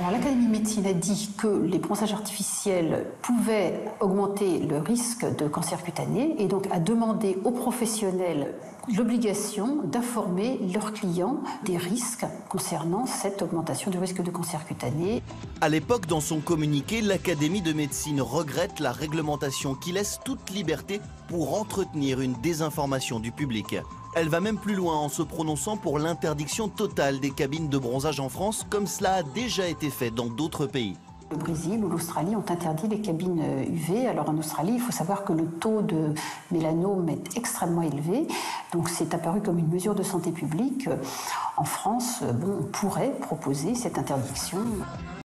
Alors l'Académie de médecine a dit que les bronzages artificiels pouvaient augmenter le risque de cancer cutané et donc a demandé aux professionnels l'obligation d'informer leurs clients des risques concernant cette augmentation du risque de cancer cutané. À l'époque, dans son communiqué, l'Académie de médecine regrette la réglementation qui laisse toute liberté pour entretenir une désinformation du public. Elle va même plus loin en se prononçant pour l'interdiction totale des cabines de bronzage en France, comme cela a déjà été fait dans d'autres pays. Le Brésil ou l'Australie ont interdit les cabines UV. Alors en Australie, il faut savoir que le taux de mélanome est extrêmement élevé. Donc c'est apparu comme une mesure de santé publique. En France, on pourrait proposer cette interdiction.